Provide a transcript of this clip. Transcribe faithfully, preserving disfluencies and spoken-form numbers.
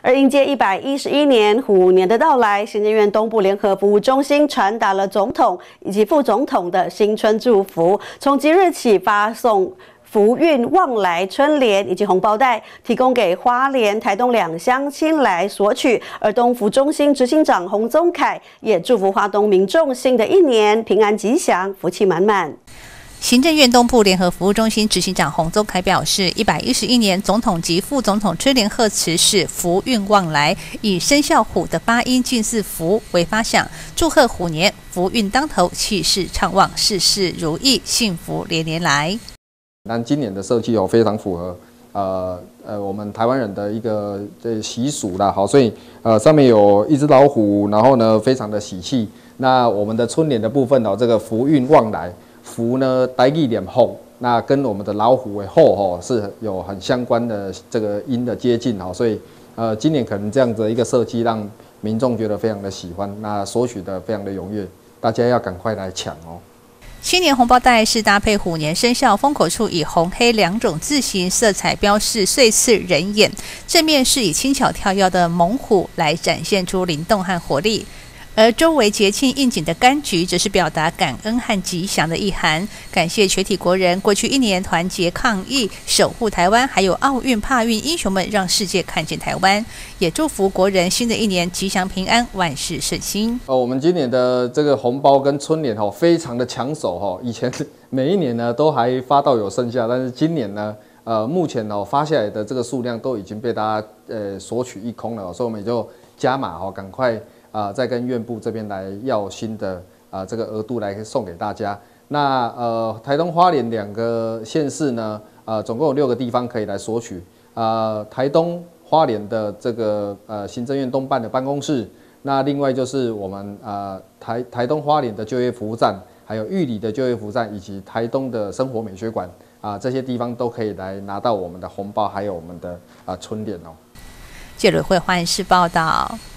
而迎接一百一十一年虎年的到来，行政院东部联合服务中心传达了总统以及副总统的新春祝福，从即日起发送福运旺来春联以及红包袋，提供给花莲、台东两乡亲来索取。而东福中心执行长洪宗凯也祝福花东民众新的一年平安吉祥、福气满满。 行政院东部联合服务中心执行长洪宗凯表示，一百一十一年总统及副总统春联贺词是福运旺来，以生肖虎的发音近似福为发想，祝贺虎年福运当头，气势畅旺，事事如意，幸福连连来。 那今年的设计哦，非常符合呃呃我们台湾人的一个这习俗啦，好，所以呃上面有一只老虎，然后呢非常的喜气。那我们的春联的部分哦，这个福运旺来，福呢台语念福，那跟我们的老虎的虎吼是有很相关的这个音的接近哈，所以呃今年可能这样子的一个设计让民众觉得非常的喜欢，那索取的非常的踊跃，大家要赶快来抢哦。 新年红包袋是搭配虎年生肖封口处以红黑两种字形色彩标示岁次人眼，正面是以轻巧跳跃的猛虎来展现出灵动和活力，而周围节庆应景的柑橘则是表达感恩和吉祥的意涵，感谢全体国人过去一年团结抗疫、守护台湾，还有奥运、帕运英雄们让世界看见台湾，也祝福国人新的一年吉祥平安、万事顺心。 呃，我们今年的这个红包跟春联哦，非常的抢手哈。以前每一年呢都还发到有剩下，但是今年呢，呃，目前哦发下来的这个数量都已经被大家呃索取一空了，所以我们也就加码哦，赶快啊、呃，再跟院部这边来要新的啊、呃、这个额度来送给大家。那呃，台东花莲两个县市呢，呃，总共有六个地方可以来索取。呃，台东花莲的这个呃行政院东办的办公室，那另外就是我们呃台台东花莲的就业服务站，还有玉里的就业服务站，以及台东的生活美学馆啊、呃、这些地方都可以来拿到我们的红包，还有我们的啊、呃、春联哦。 记者会花莲市报道。